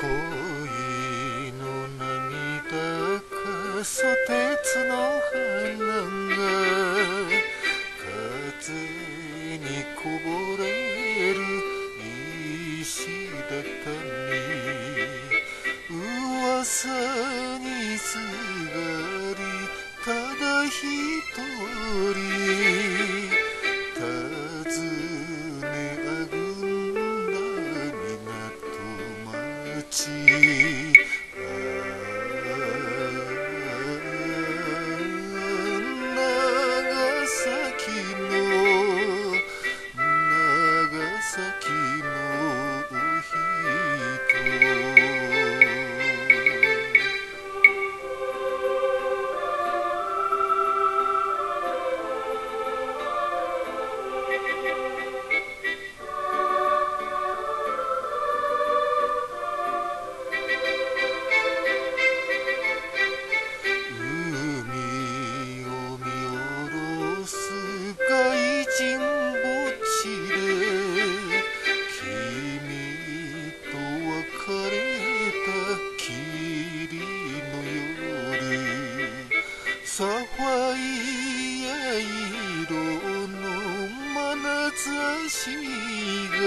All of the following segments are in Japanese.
恋の涙かソテツの花が風にこぼれる石畳噂にすがりただ一人尋ねあぐんだ港町長崎の長崎の外人墓地で君と別れた霧の夜サファイア色の眼差しが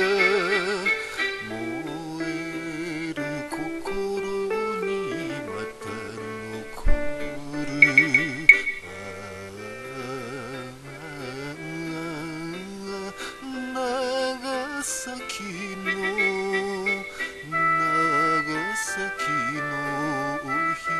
燃える心にまた残る長崎の長崎の人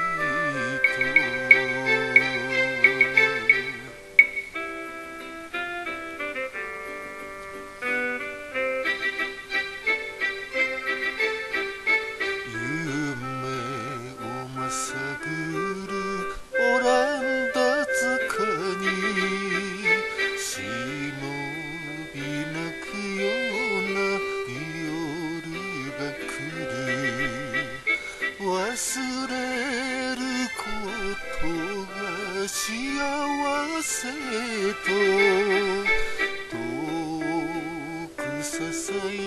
夢をまさぐるオランダ塚に忍び泣くような夜が来る忘れることが幸せと遠くささや